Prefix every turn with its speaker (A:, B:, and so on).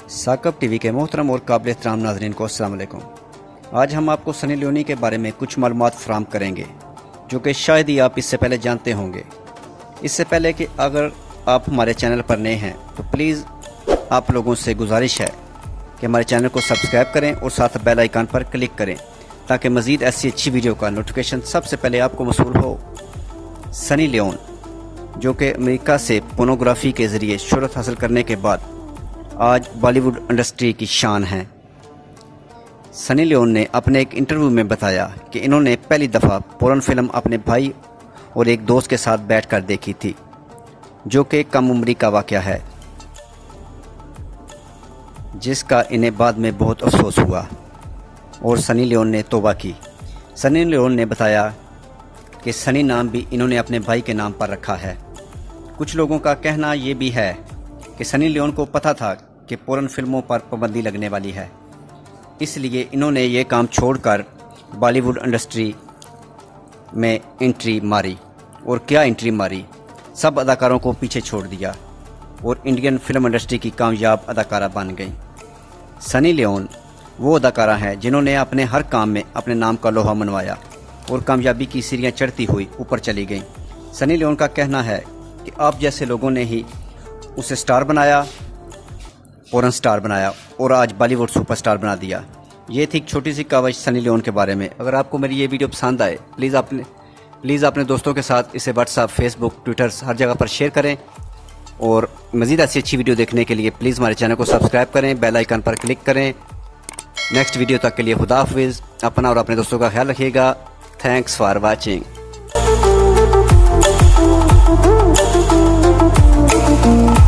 A: Saqib TV के मोहतरम और काबिल एहतराम नाज़रीन को अस्सलाम वालेकुम। आज हम आपको सनी लियोनी के बारे में कुछ मालूमात फराहम करेंगे जो कि शायद ही आप इससे पहले जानते होंगे। इससे पहले कि अगर आप हमारे चैनल पर नए हैं तो प्लीज़ आप लोगों से गुजारिश है कि हमारे चैनल को सब्सक्राइब करें और साथ बेल आइकन पर क्लिक करें ताकि मज़ीद ऐसी अच्छी वीडियो का नोटिफिकेशन सबसे पहले आपको मसूल हो। सनी लियोन जो कि अमेरिका से पोर्नोग्राफी के ज़रिए शोहरत हासिल करने के बाद आज बॉलीवुड इंडस्ट्री की शान हैं। सनी लियोन ने अपने एक इंटरव्यू में बताया कि इन्होंने पहली दफ़ा पोर्न फिल्म अपने भाई और एक दोस्त के साथ बैठकर देखी थी, जो कि कम उम्री का वाक़या है, जिसका इन्हें बाद में बहुत अफसोस हुआ और सनी लियोन ने तौबा की। सनी लियोन ने बताया कि सनी नाम भी इन्होंने अपने भाई के नाम पर रखा है। कुछ लोगों का कहना ये भी है कि सनी लियोन को पता था कि पोर्न फिल्मों पर पाबंदी लगने वाली है, इसलिए इन्होंने ये काम छोड़कर बॉलीवुड इंडस्ट्री में एंट्री मारी। और क्या एंट्री मारी, सब अदाकारों को पीछे छोड़ दिया और इंडियन फिल्म इंडस्ट्री की कामयाब अदाकारा बन गई। सनी लियोन वो अदाकारा हैं जिन्होंने अपने हर काम में अपने नाम का लोहा मनवाया और कामयाबी की सीढ़ियाँ चढ़ती हुई ऊपर चली गई। सनी लियोन का कहना है कि आप जैसे लोगों ने ही उसे स्टार बनाया, पोर्न स्टार बनाया और आज बॉलीवुड सुपरस्टार बना दिया। ये थी एक छोटी सी काविश सनी लियोन के बारे में। अगर आपको मेरी ये वीडियो पसंद आए प्लीज़ अपने दोस्तों के साथ इसे व्हाट्सएप, फेसबुक, ट्विटर हर जगह पर शेयर करें और मज़ीद ऐसी अच्छी वीडियो देखने के लिए प्लीज़ हमारे चैनल को सब्सक्राइब करें, बेल आइकन पर क्लिक करें। नेक्स्ट वीडियो तक के लिए खुदा हाफिज़। अपना और अपने दोस्तों का ख्याल रखिएगा। Thanks for watching.